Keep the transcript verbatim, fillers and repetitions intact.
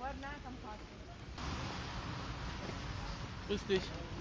ว่าหน้าคำพอด Grüß dich.